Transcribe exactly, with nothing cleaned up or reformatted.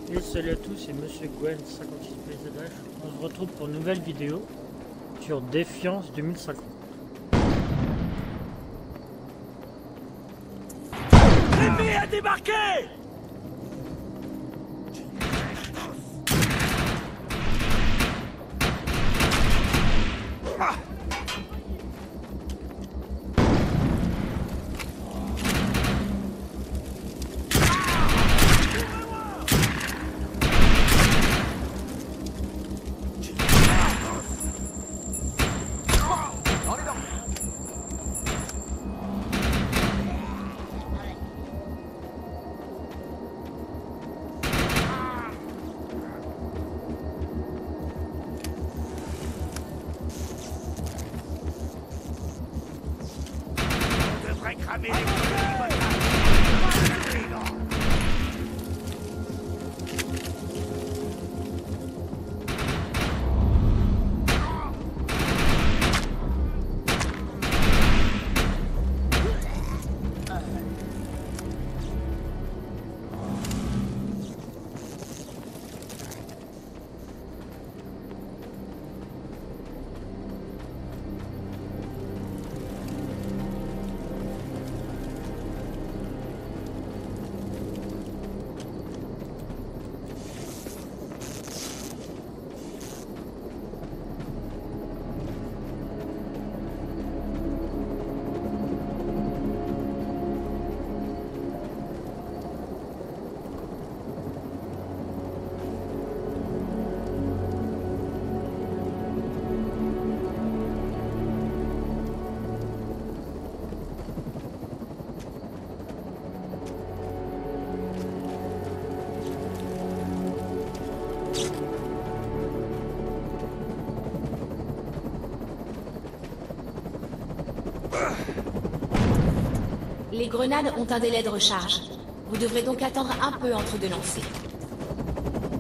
Et salut à tous, c'est Monsieur Gwen cinquante-six P Z H. On se retrouve pour une nouvelle vidéo sur Défiance deux mille cinquante. L'ennemi a débarqué! Ah! Cramer les Les grenades ont un délai de recharge. Vous devrez donc attendre un peu entre deux lancers.